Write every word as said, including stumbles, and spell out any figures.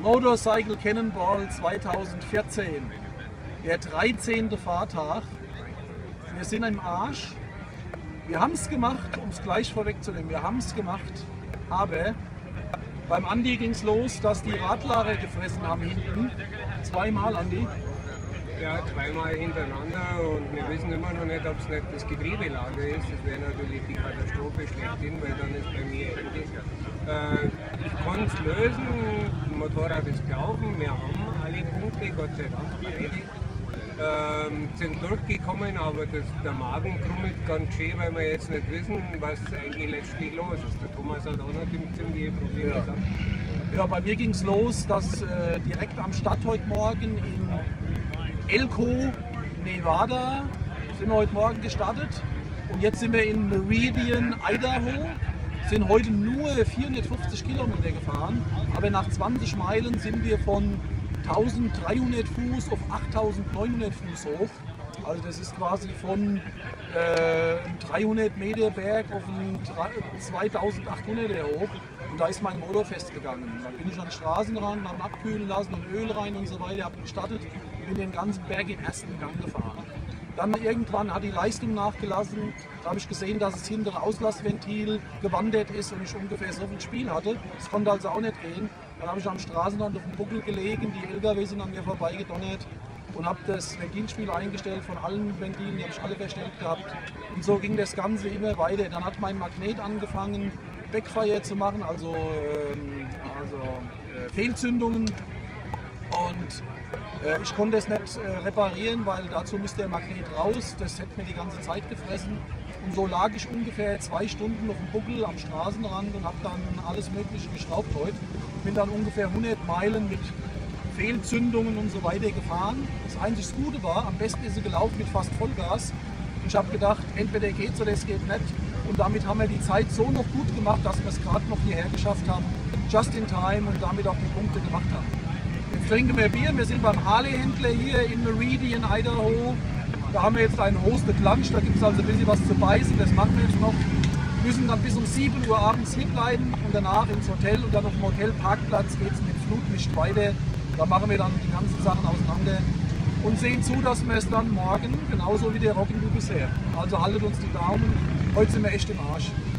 Motorcycle Cannonball zweitausendvierzehn. Der dreizehnte Fahrtag. Wir sind im Arsch. Wir haben es gemacht, um es gleich vorwegzunehmen. Wir haben es gemacht, aber beim Andi ging es los, dass die Radlarer gefressen haben hinten. Zweimal, Andi. Ja, zweimal hintereinander und wir wissen immer noch nicht, ob es nicht das Getriebelager ist. Das wäre natürlich die Katastrophe schlechthin, weil dann ist bei mir Ende. Äh, ich konnte es lösen, das Motorrad ist gelaufen, wir haben alle Punkte, Gott sei Dank beide. Ähm, sind durchgekommen, aber das, der Magen krummelt ganz schön, weil wir jetzt nicht wissen, was eigentlich letztlich los ist. Der Thomas hat auch noch ziemliche Probleme Ja. gehabt. Ja, bei mir ging es los, dass äh, direkt am Start heute Morgen in Elko, Nevada, sind wir heute Morgen gestartet und jetzt sind wir in Meridian, Idaho, sind heute nur vierhundertfünfzig Kilometer gefahren, aber nach zwanzig Meilen sind wir von eintausenddreihundert Fuß auf achttausendneunhundert Fuß hoch. Also das ist quasi von äh, einem dreihundert Meter Berg auf einen zweitausendachthunderter hoch und da ist mein Motor festgegangen. Dann bin ich an den Straßenrand, habe abkühlen lassen und Öl rein und so weiter, habe gestartet und bin den ganzen Berg im ersten Gang gefahren. Dann irgendwann hat die Leistung nachgelassen, da habe ich gesehen, dass das hintere Auslassventil gewandert ist und ich ungefähr so viel Spiel hatte. Das konnte also auch nicht gehen. Dann habe ich am Straßenrand auf dem Buckel gelegen, die L K W sind an mir vorbeigedonnert und habe das Ventilspiel eingestellt von allen Ventilen, die habe ich alle verstellt gehabt. Und so ging das Ganze immer weiter. Dann hat mein Magnet angefangen, Backfire zu machen, also, ähm, also äh, Fehlzündungen. Und äh, ich konnte es nicht äh, reparieren, weil dazu müsste der Magnet raus. Das hätte mir die ganze Zeit gefressen. Und so lag ich ungefähr zwei Stunden auf dem Buckel am Straßenrand und habe dann alles Mögliche geschraubt heute. Bin dann ungefähr hundert Meilen mit Fehlzündungen und so weiter gefahren. Das einzig Gute war, am besten ist sie gelaufen mit fast Vollgas. Ich habe gedacht, entweder geht's oder es geht nicht. Und damit haben wir die Zeit so noch gut gemacht, dass wir es gerade noch hierher geschafft haben. Just in time und damit auch die Punkte gemacht haben. Jetzt trinken wir Bier. Wir sind beim Harley-Händler hier in Meridian, Idaho. Da haben wir jetzt einen Hosted Lunch. Da gibt es also ein bisschen was zu beißen. Das machen wir jetzt noch. Wir müssen dann bis um sieben Uhr abends hier bleiben und danach ins Hotel. Und dann auf dem Hotelparkplatz geht es mit Flutlicht weiter. Da machen wir dann die ganzen Sachen auseinander und sehen zu, dass wir es dann morgen genauso wie der Rocky bisher. Also haltet uns die Daumen. Heute sind wir echt im Arsch.